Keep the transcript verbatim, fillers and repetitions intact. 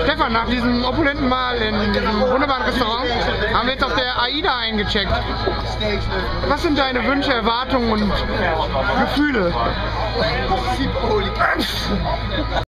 Stefan, nach diesem opulenten Mal in diesem wunderbaren Restaurant haben wir jetzt auf der AIDA eingecheckt. Was sind deine Wünsche, Erwartungen und Gefühle?